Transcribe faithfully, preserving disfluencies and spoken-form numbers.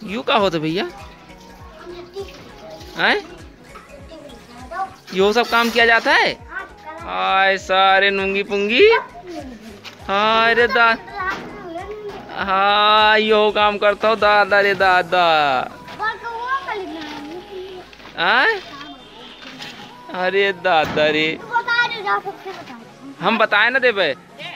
You का होता भैया हैं? यो सब काम किया जाता है। हाय सारे नूंगी पुंगी। हाय रे दा हाँ यो काम करता हूँ दादा रे दादा। आय अरे दादा रे हम बताए ना दे भाई।